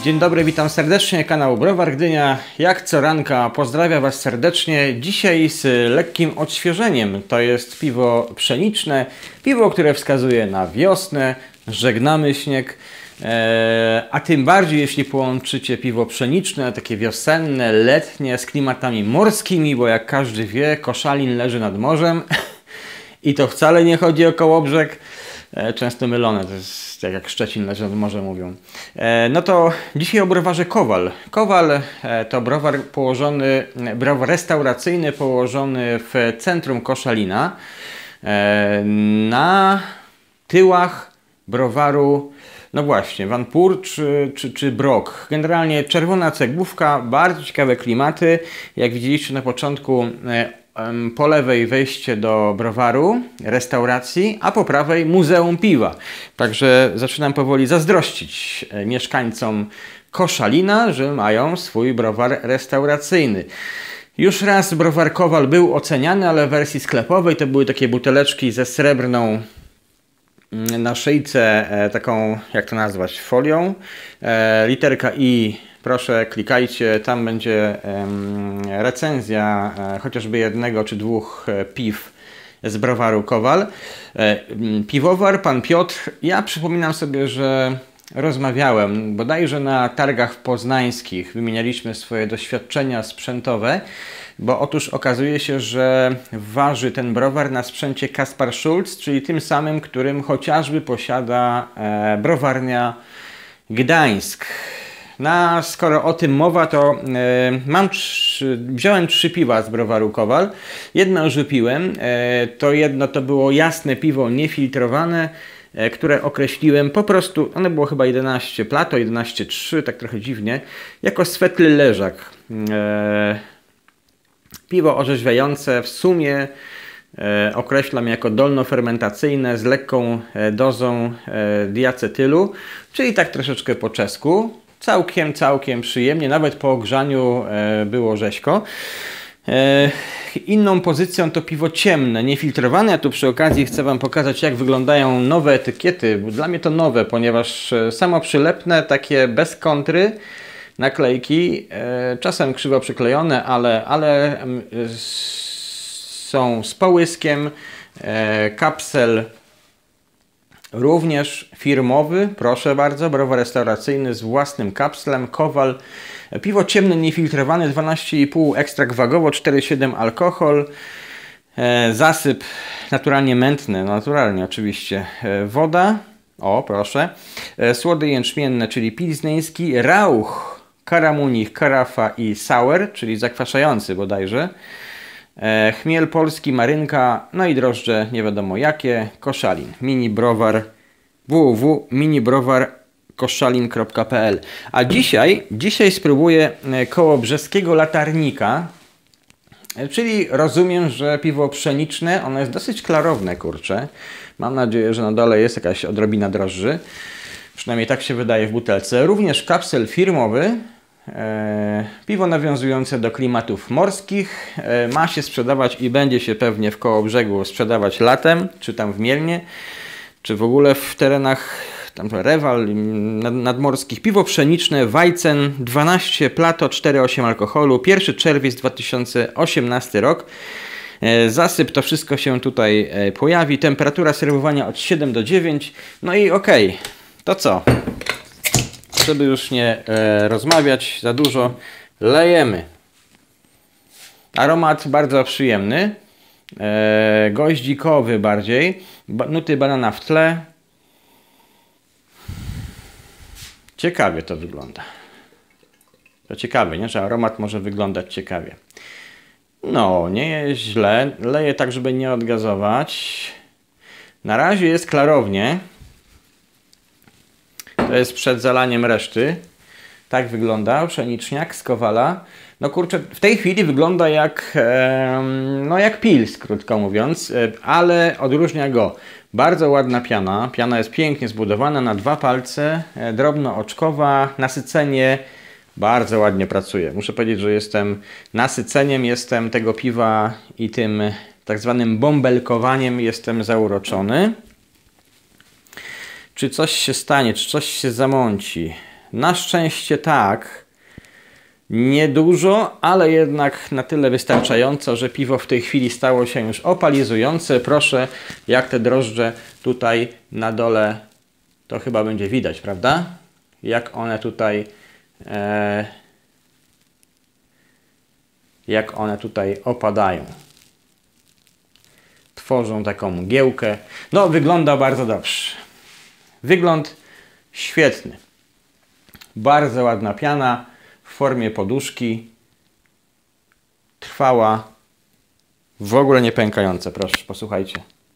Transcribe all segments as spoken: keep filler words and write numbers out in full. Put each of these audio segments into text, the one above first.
Dzień dobry, witam serdecznie, kanał Browar Gdynia. Jak co ranka, pozdrawiam Was serdecznie. Dzisiaj z lekkim odświeżeniem. To jest piwo pszeniczne, piwo, które wskazuje na wiosnę. Żegnamy śnieg. Eee, a tym bardziej, jeśli połączycie piwo pszeniczne, takie wiosenne, letnie, z klimatami morskimi, bo jak każdy wie, Koszalin leży nad morzem. I to wcale nie chodzi o Kołobrzeg. E, często mylone, to jest jak, jak Szczecin leży nad morzem, mówią. E, no to dzisiaj o browarze Kowal. Kowal e, to browar położony, browar restauracyjny położony w centrum Koszalina. E, na tyłach browaru, no właśnie, Van Pur czy, czy, czy Brok. Generalnie czerwona cegłówka, bardzo ciekawe klimaty. Jak widzieliście na początku, e, po lewej wejście do browaru, restauracji, a po prawej Muzeum Piwa. Także zaczynam powoli zazdrościć mieszkańcom Koszalina, że mają swój browar restauracyjny. Już raz browar Kowal był oceniany, ale w wersji sklepowej to były takie buteleczki ze srebrną na szyjce, taką, jak to nazwać, folią. Literka I. Proszę, klikajcie, tam będzie um, recenzja e, chociażby jednego czy dwóch e, piw z browaru Kowal. E, piwowar, pan Piotr, ja przypominam sobie, że rozmawiałem bodajże na targach poznańskich, wymienialiśmy swoje doświadczenia sprzętowe, bo otóż okazuje się, że waży ten browar na sprzęcie Kaspar Schulz, czyli tym samym, którym chociażby posiada e, browarnia Gdańsk. No, skoro o tym mowa, to e, mam trzy, wziąłem trzy piwa z browaru Kowal. Jedno już wypiłem. E, to jedno to było jasne piwo, niefiltrowane, e, które określiłem po prostu, ono było chyba jedenaście Plato, jedenaście trzy, tak trochę dziwnie, jako svetly leżak. E, piwo orzeźwiające w sumie e, określam jako dolnofermentacyjne z lekką e, dozą e, diacetylu, czyli tak troszeczkę po czesku. Całkiem, całkiem przyjemnie, nawet po ogrzaniu e, było rzeźko. E, inną pozycją to piwo ciemne, niefiltrowane. Ja tu przy okazji chcę Wam pokazać, jak wyglądają nowe etykiety. Dla mnie to nowe, ponieważ samo przylepne, takie bez kontry, naklejki, e, czasem krzywo przyklejone, ale, ale e, są z połyskiem, e, kapsel również firmowy, proszę bardzo, browar restauracyjny z własnym kapslem, Kowal. Piwo ciemne, niefiltrowane, dwanaście i pół, ekstrakt wagowo, cztery przecinek siedem alkohol. E, zasyp naturalnie mętny, naturalnie oczywiście. E, woda, o proszę. E, słody jęczmienne, czyli pilzneński, rauch, karamunich, karafa i sour, czyli zakwaszający bodajże. E, chmiel polski, marynka, no i drożdże nie wiadomo jakie, Koszalin, mini browar w w w kropka mini browar koszalin kropka p l. A dzisiaj, dzisiaj spróbuję kołobrzeskiego latarnika, e, czyli rozumiem, że piwo pszeniczne, ono jest dosyć klarowne, kurczę. Mam nadzieję, że na dole jest jakaś odrobina drożdży, przynajmniej tak się wydaje w butelce. Również kapsel firmowy. E, piwo nawiązujące do klimatów morskich, e, ma się sprzedawać i będzie się pewnie w Kołobrzegu sprzedawać latem, czy tam w Mielnie, czy w ogóle w terenach tam Rewal, nad, nadmorskich. Piwo pszeniczne Weizen dwanaście Plato, cztery przecinek osiem alkoholu, pierwszy czerwiec dwa tysiące osiemnasty rok. E, zasyp, to wszystko się tutaj e, pojawi, temperatura serwowania od siedem do dziewięciu, no i okej, okay. To co? Żeby już nie e, rozmawiać za dużo, lejemy. Aromat bardzo przyjemny, e, goździkowy bardziej, ba, nuty banana w tle. Ciekawie to wygląda. To ciekawe, nie? Że aromat może wyglądać ciekawie. No, nie jest źle. Leję tak, żeby nie odgazować. Na razie jest klarownie. To jest przed zalaniem reszty. Tak wygląda pszeniczniak z Kowala. No kurczę, w tej chwili wygląda jak, e, no jak pils, krótko mówiąc, e, ale odróżnia go bardzo ładna piana. Piana jest pięknie zbudowana na dwa palce, e, drobnooczkowa, nasycenie bardzo ładnie pracuje. Muszę powiedzieć, że jestem nasyceniem, jestem tego piwa i tym tak zwanym bąbelkowaniem jestem zauroczony. Czy coś się stanie, czy coś się zamąci? Na szczęście tak. Niedużo, ale jednak na tyle wystarczająco, że piwo w tej chwili stało się już opalizujące. Proszę, jak te drożdże tutaj na dole, to chyba będzie widać, prawda? Jak one tutaj e, jak one tutaj opadają. Tworzą taką mgiełkę. No, wygląda bardzo dobrze. Wygląd świetny. Bardzo ładna piana w formie poduszki. Trwała. W ogóle nie pękająca. Proszę, posłuchajcie.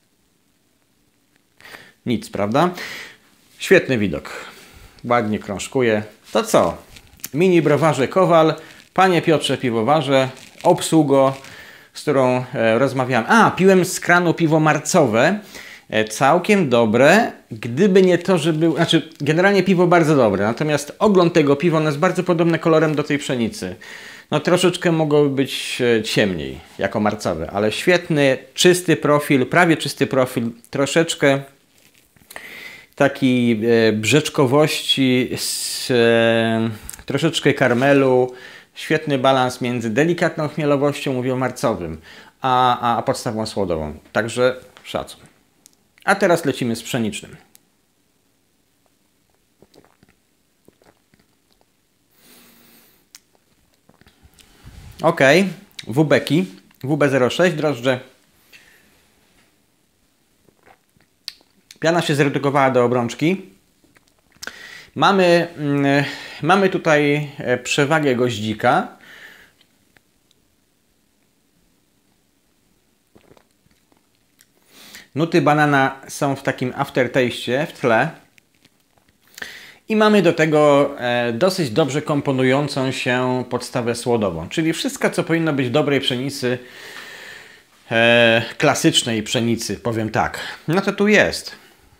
Nic, prawda? Świetny widok. Ładnie krążkuje. To co? Mini browarze Kowal. Panie Piotrze Piwowarze, obsługo, z którą e, rozmawiałem. A, piłem z kranu piwo marcowe. E, całkiem dobre. Gdyby nie to, że był... Znaczy, generalnie piwo bardzo dobre. Natomiast ogląd tego piwa ono jest bardzo podobne kolorem do tej pszenicy. No troszeczkę mogłoby być e, ciemniej, jako marcowe. Ale świetny, czysty profil, prawie czysty profil. Troszeczkę takiej e, brzeczkowości, z, e, troszeczkę karmelu. Świetny balans między delikatną chmielowością, mówię o marcowym, a, a podstawą słodową. Także szacun. A teraz lecimy z pszenicznym. Ok, wubeki, W B zero sześć, drożdże. Piana się zredukowała do obrączki. Mamy, mm, mamy tutaj przewagę goździka. Nuty banana są w takim aftertaście, w tle. I mamy do tego e, dosyć dobrze komponującą się podstawę słodową. Czyli wszystko, co powinno być w dobrej pszenicy, e, klasycznej pszenicy, powiem tak. No to tu jest.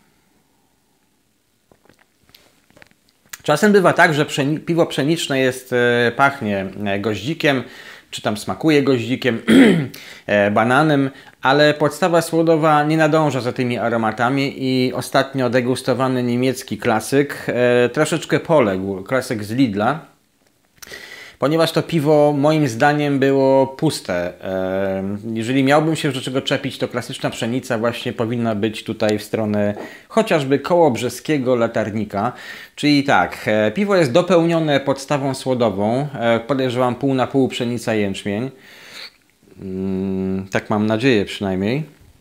Czasem bywa tak, że pszeni piwo pszeniczne jest, e, pachnie goździkiem, czy tam smakuje goździkiem, e, bananem, ale podstawa słodowa nie nadąża za tymi aromatami i ostatnio degustowany niemiecki klasyk e, troszeczkę poległ, klasyk z Lidla, ponieważ to piwo moim zdaniem było puste. E, jeżeli miałbym się do czego czepić, to klasyczna pszenica właśnie powinna być tutaj w stronę chociażby kołobrzeskiego latarnika. Czyli tak, e, piwo jest dopełnione podstawą słodową, e, podejrzewam pół na pół pszenica jęczmień. Mm, tak mam nadzieję przynajmniej.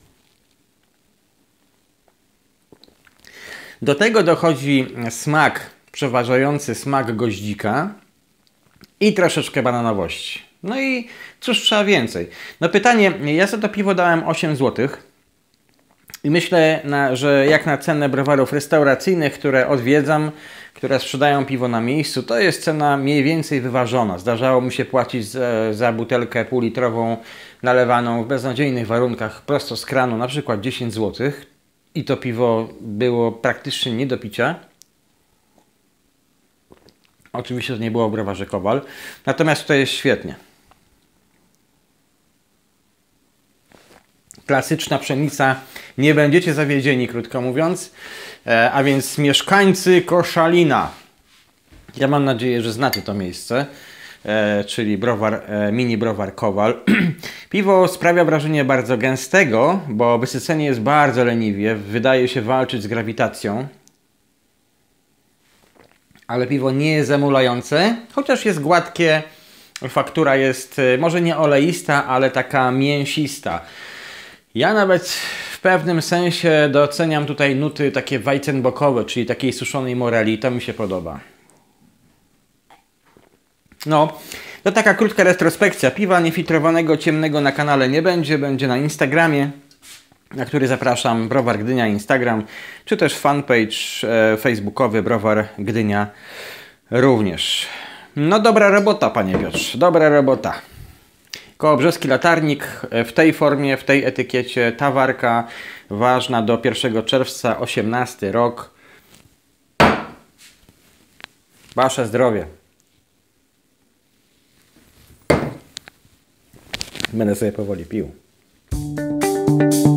Do tego dochodzi smak, przeważający smak goździka i troszeczkę bananowości. No i cóż trzeba więcej? No pytanie, ja za to piwo dałem osiem złotych i myślę, na, że jak na cenę browarów restauracyjnych, które odwiedzam, które sprzedają piwo na miejscu, to jest cena mniej więcej wyważona. Zdarzało mi się płacić za, za butelkę półlitrową nalewaną w beznadziejnych warunkach prosto z kranu, na przykład dziesięć złotych i to piwo było praktycznie nie do picia. Oczywiście to nie było w browarze Kowal. Natomiast tutaj jest świetnie. Klasyczna pszenica. Nie będziecie zawiedzieni, krótko mówiąc. E, a więc mieszkańcy Koszalina. Ja mam nadzieję, że znacie to miejsce. E, czyli browar, e, mini browar Kowal. Piwo sprawia wrażenie bardzo gęstego, bo wysycenie jest bardzo leniwie. Wydaje się walczyć z grawitacją. Ale piwo nie jest zamulające, chociaż jest gładkie, faktura jest może nie oleista, ale taka mięsista. Ja nawet w pewnym sensie doceniam tutaj nuty takie weizenbockowe, czyli takiej suszonej moreli, to mi się podoba. No, to taka krótka retrospekcja. Piwa niefiltrowanego ciemnego na kanale nie będzie, będzie na Instagramie, na który zapraszam, Browar Gdynia Instagram, czy też fanpage e, facebookowy Browar Gdynia również. No dobra robota, panie Piotrze, dobra robota. Kołobrzeski latarnik w tej formie, w tej etykiecie, ta warka ważna do pierwszego czerwca, osiemnasty rok. Wasze zdrowie. Będę sobie powoli pił.